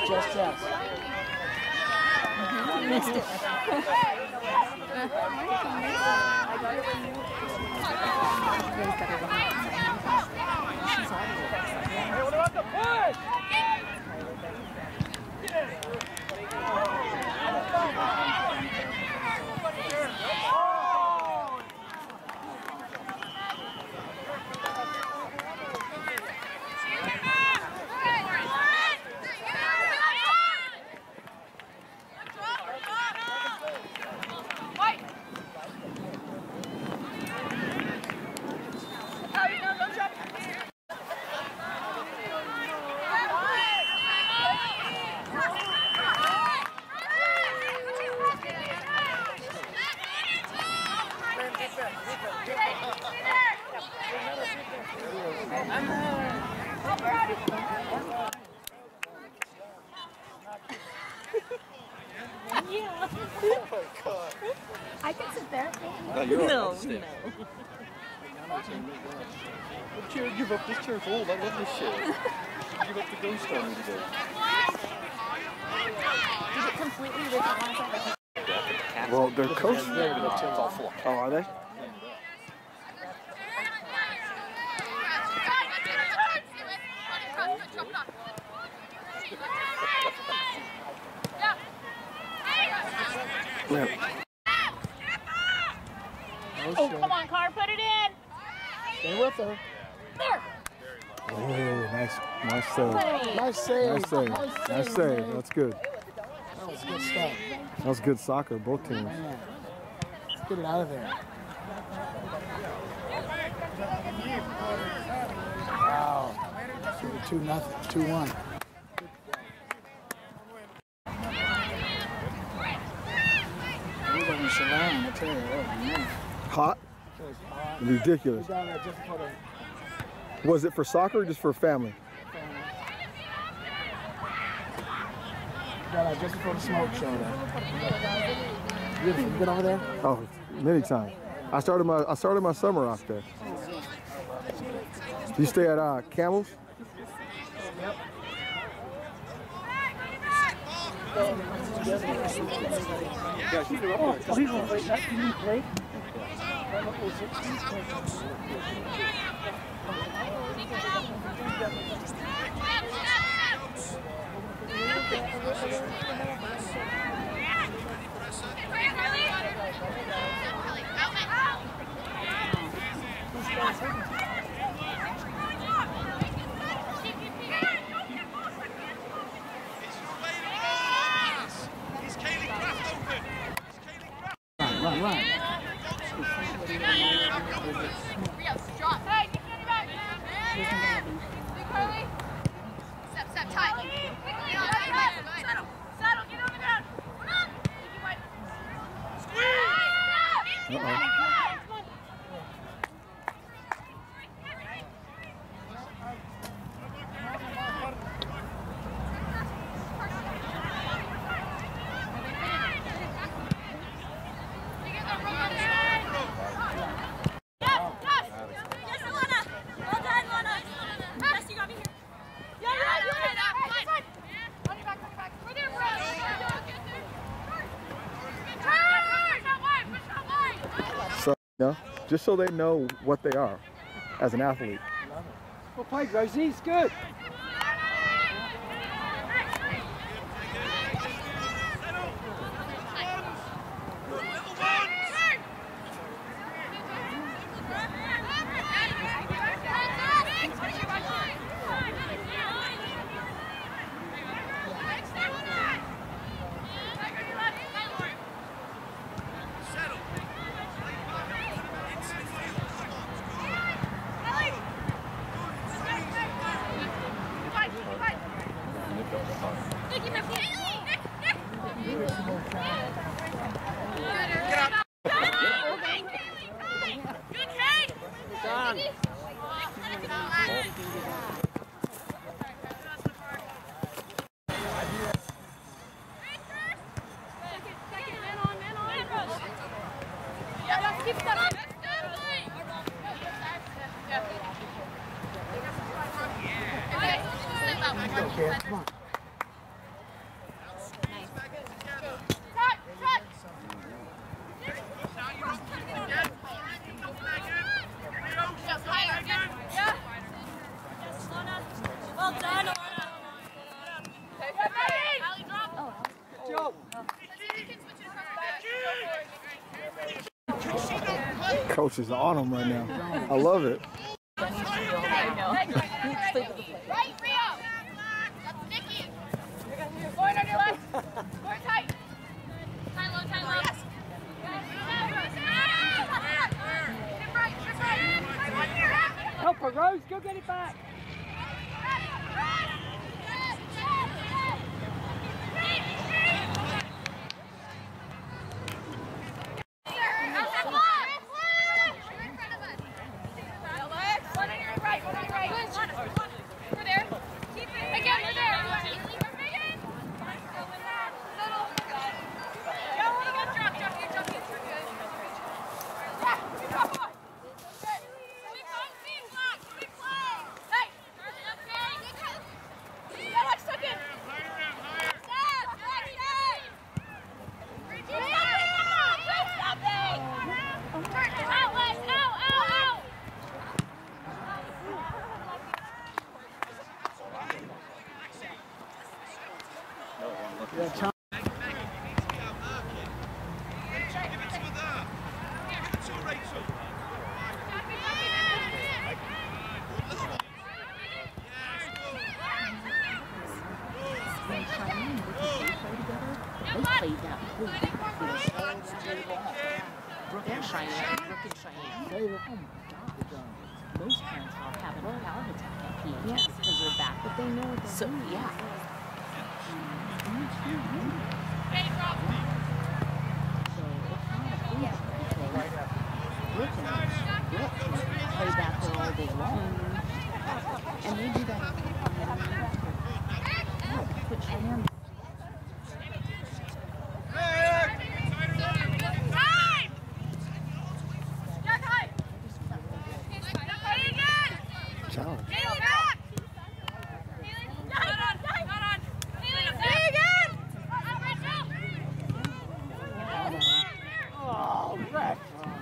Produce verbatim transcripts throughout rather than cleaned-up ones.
Just chess. Mm-hmm. Missed it. Hey, what about the push? Yeah. Oh my God. I can sit there. No, you're no, all right. no. What chair? Give up. This chair's old. I love this chair. Give up the ghost on me today. Is it completely with Well, they're coached. It's all full. Oh, are they? Yeah. Oh, come on, Car, put it in. Stay with her. There. Oh, nice, nice save. Nice save. Nice save. Nice save. That's good. That was good stuff. That was good soccer, both teams. Man. Let's get it out of there. Wow. Two nothing. Two one. I tell you, oh, man. Hot? Ridiculous. Was it for soccer or just for family? Got out just before the smoke show there. You been over there? Oh, many times. I started my I started my summer off there. Do you stay at uh, Camels? Yep. Guys, you up there. Oh, he's gonna play. That can you play? Run, run. Step, step, tight. Settle, settle, get over there. Squeeze! Uh-oh. So, you know, just so they know what they are as an athlete. Well, play, Gracie. It's good. coach is on him right now. I love it. Right, Rio. That's Nikki. Going on your left. Going tight. Tight low, tight low. Yes. Help her, Rose. Go get it back. Yeah, Tom. Most parents are having a panic attack at P H S because they're back. But they know what they're so, doing. Yeah. So it's not a big play back there all day long. And they do that. Put your hands. Challenge. Oh, ref.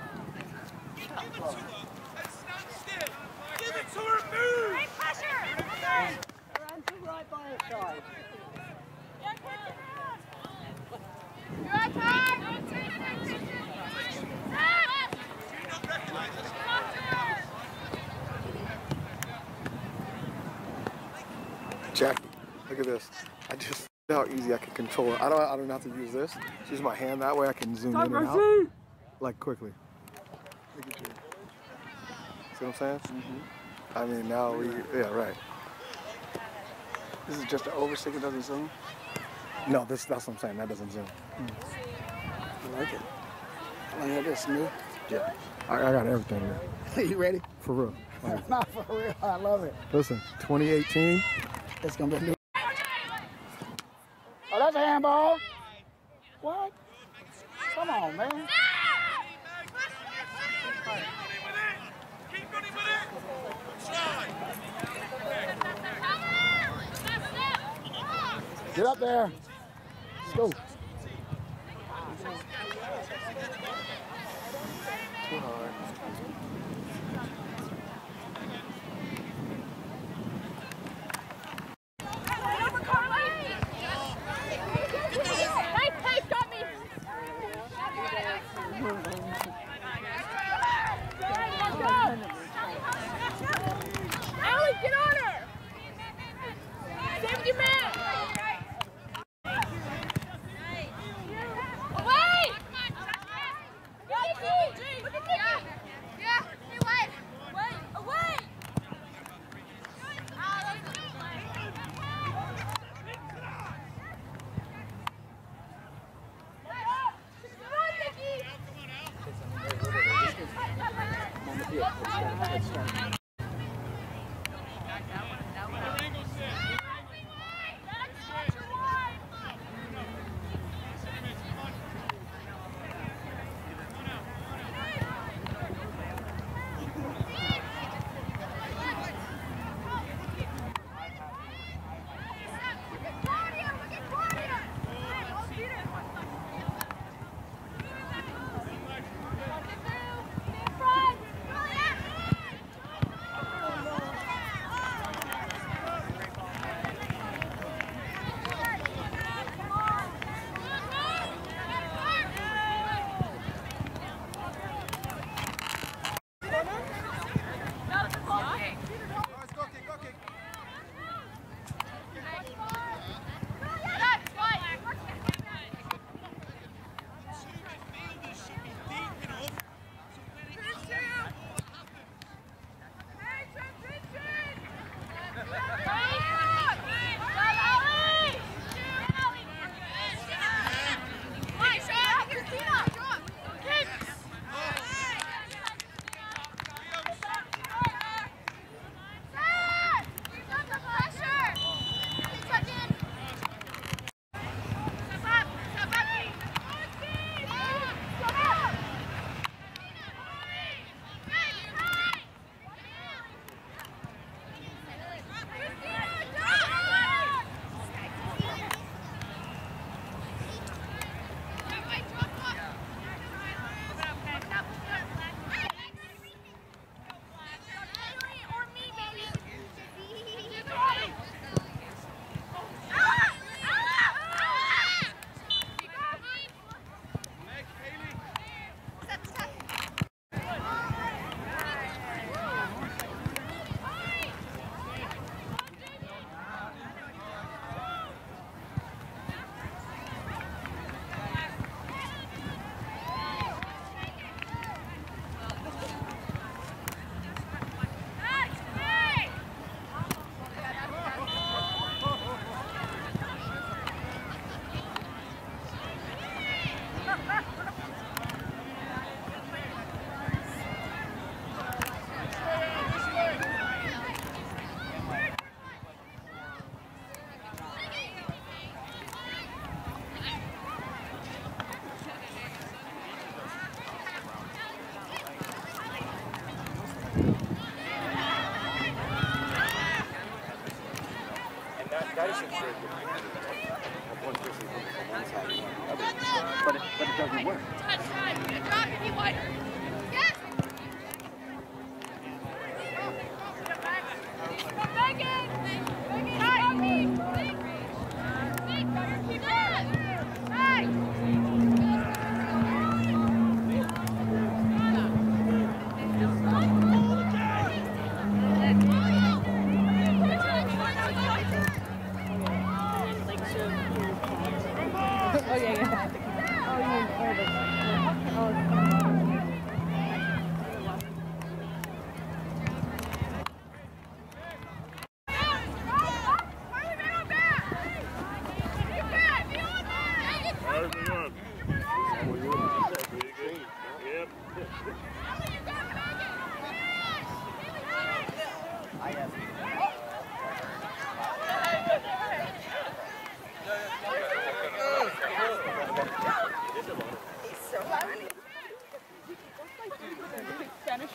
Give it to her, move! Great pressure! Run to right by her side. You're on time! Jackie, look at this. I just how easy I can control it. I don't I don't have to use this. Just use my hand that way I can zoom in and out. Like quickly. Look at you. See what I'm saying? Mm-hmm. I mean now we yeah, right. This is just an overstick, it doesn't zoom. No, this that's what I'm saying. That doesn't zoom. I like it. I like this new. Yeah. I, I got everything there. You ready? For real. Like, Not for real. I love it. listen, twenty eighteen. It's gonna be a new. Oh, that's a handball. What? Come on, man. Keep running with it! Try! Get up there. Let's go. Too hard.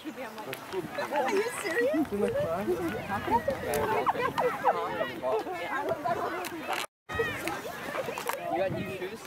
Are you serious? You look fine. You got new shoes?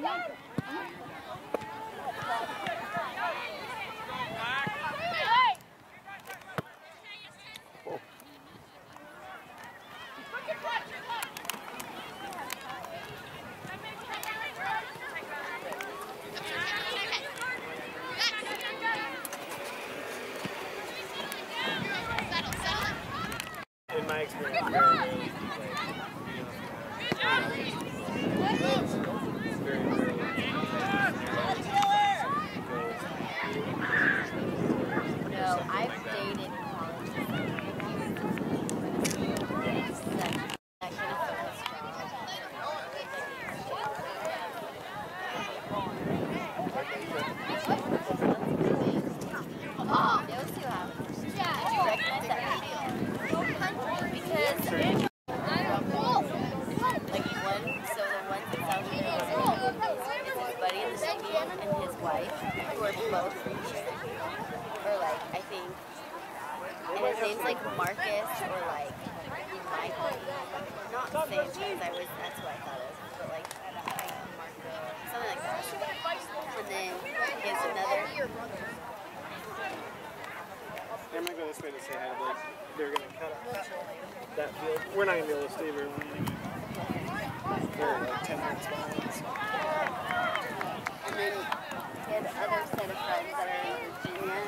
In my experience, very rarely very rarely. No, I've dated college. That kind of focus job. Oh, those two have. Yeah, do you recognize that video? Because like one, so the one in South Korea is his buddy in the stadium and his wife, who are both preachers. Or like, I think, and his name's like Marcus or like Michael. Not the same because I was, that's what I thought it was, but like Marco, something like that. And then he has another. I'm gonna go this way to say hi to Blake. They're gonna cut up that field. We're not gonna be able to stay very long. They're like ten minutes behind us. And then he had other set of friends that are in Virginia.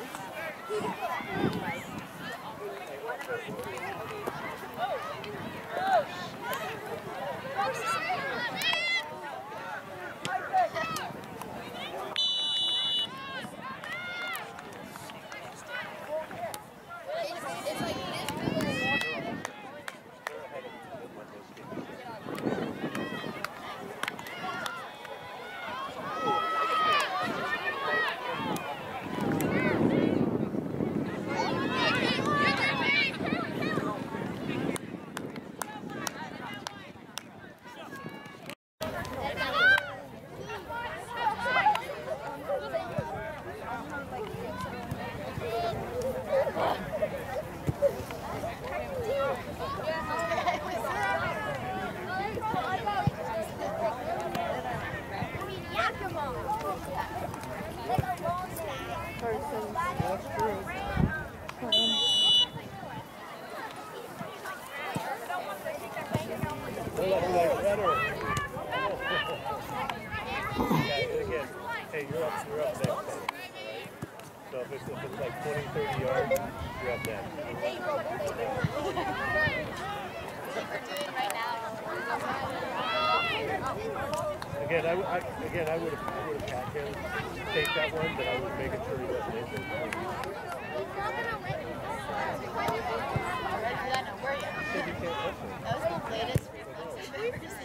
Hey, you're up, you're up there. So if it's, if it's like twenty, thirty yards, you're up there. Again, I, I, again, I would have, I would have had him take that one, but I was making sure he wasn't injured. Said you can't listen. That was the latest reflex I've ever seen.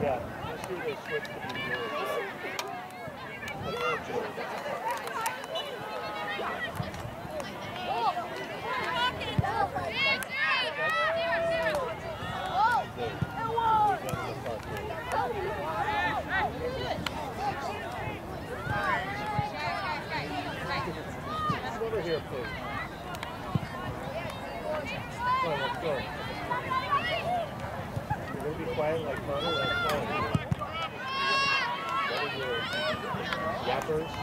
Yeah, let's see they switch to be good. Over here, please. Come on, let's go. You're going to be quiet like Connor, that's fine. What are your yappers?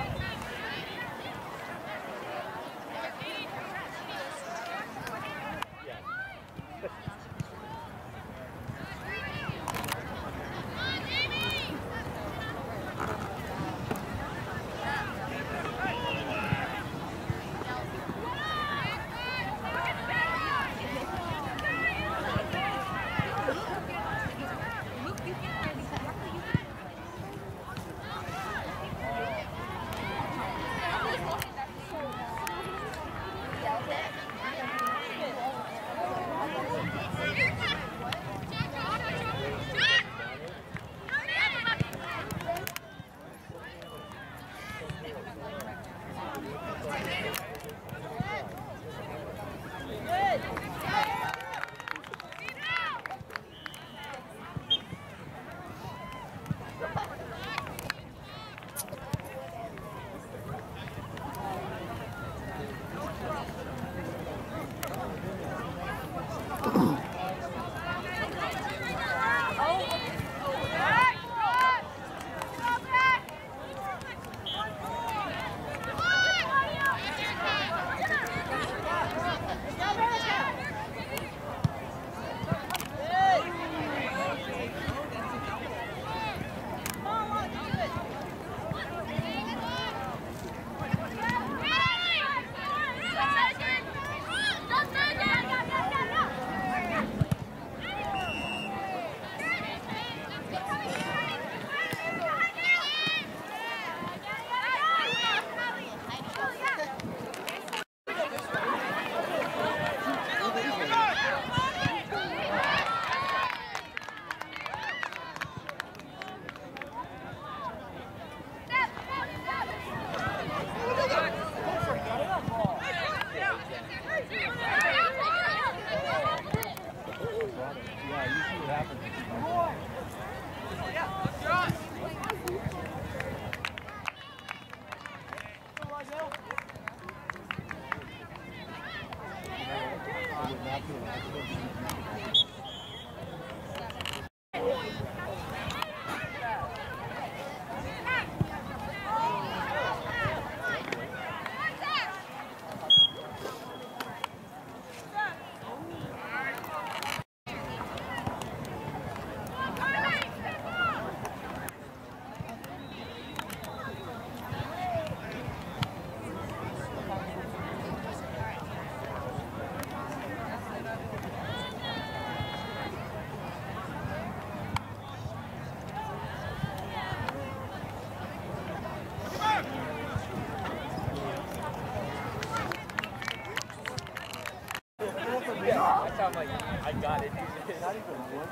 I'm like, I got it. It's not even one.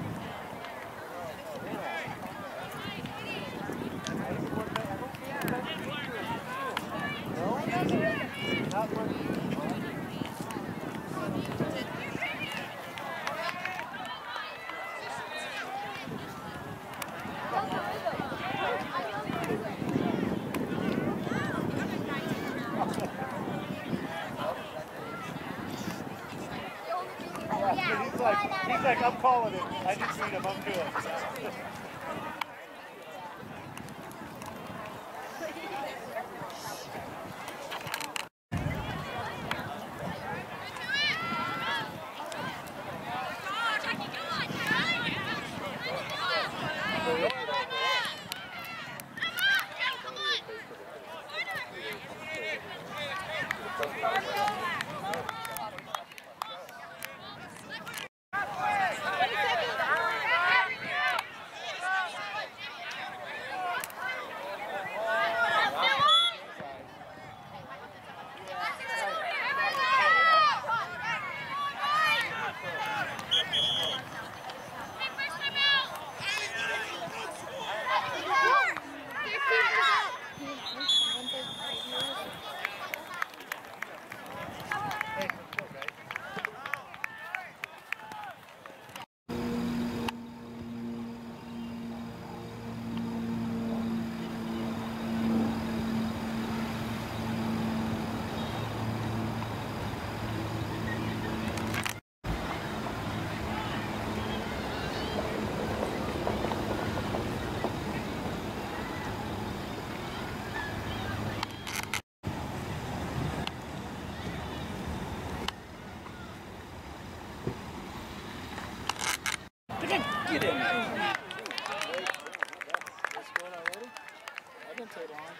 No? Not working. He's like, he's like, I'm calling it. I just need him, I'm good. it in there. That didn't take long.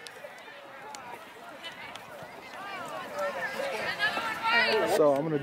So I'm gonna do.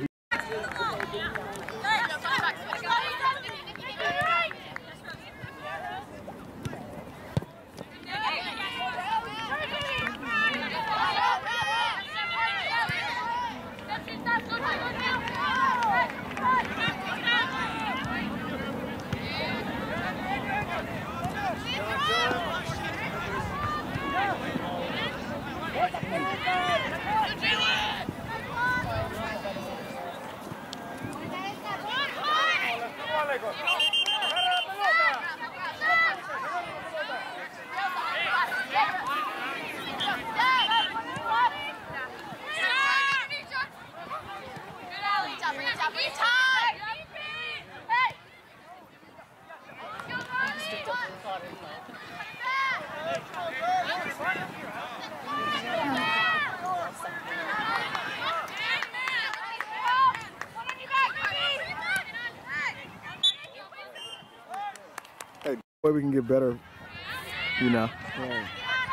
Hey, way we can get better, you know. Right.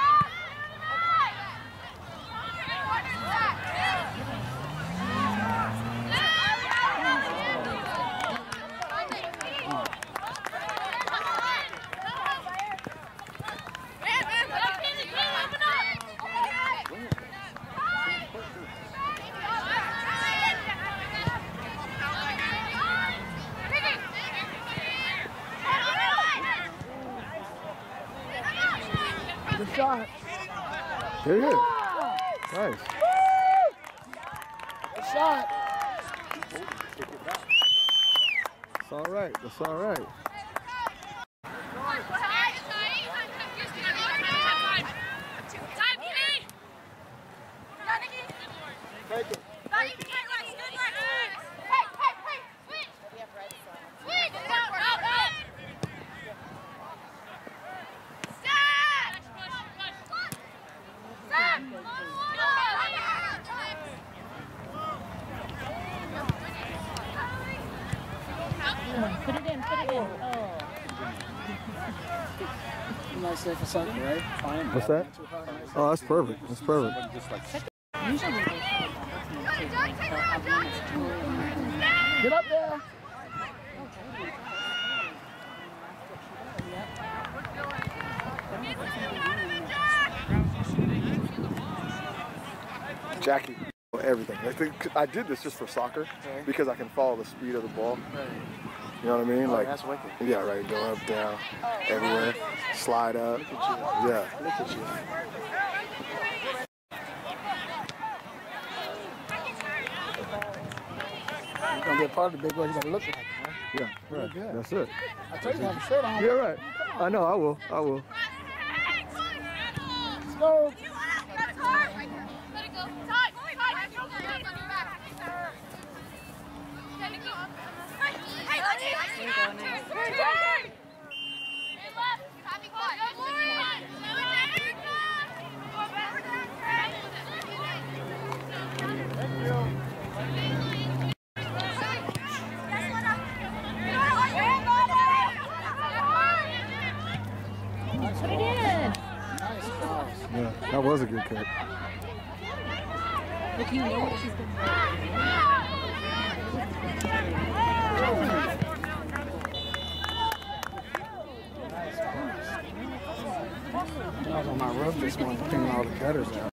Good shot. There it is. Nice. Good shot. It's all right. That's all right. Take it. Put it in, put it in. Oh. Nice day for soccer, right? Fine. What's that? Oh, that's perfect. That's perfect. Usually they put Get up there. Jackie, everything. I think I did this just for soccer because I can follow the speed of the ball. You know what I mean? Oh, Like, that's wicked. yeah, right. Go up, down, everywhere, slide up. Yeah. Look at you. You're gonna be a part of the big boy. You gotta look like it, man. Yeah, right. good. That's it. I told you to have a shirt on. Yeah, right. I know. I will. I will. Let's go. Let it go. Tight, tight. Hey, let's Put it in. Nice cross. Yeah, that was a good kick. Look, you know what she's been I was on my roof this morning, cleaning all the gutters out.